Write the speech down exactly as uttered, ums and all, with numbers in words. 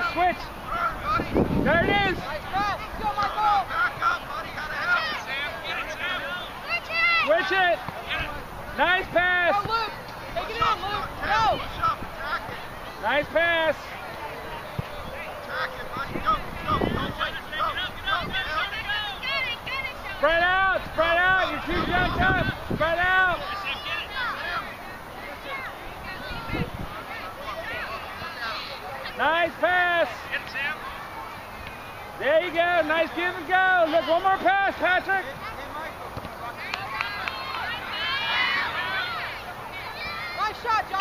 switch. There it is. Nice pass. Go, Michael. Back up, buddy. Gotta help. Switch it. Nice pass. Go, Luke. Take it in, Luke. Go. Push up, attack it. Nice pass. Attack it, buddy. Go, go, go, wait. Go, go, go. Spread out. Spread out. You're too jumped up. Spread out. Nice pass. There you go. Nice give and go. Look, one more pass, Patrick. Nice shot, John.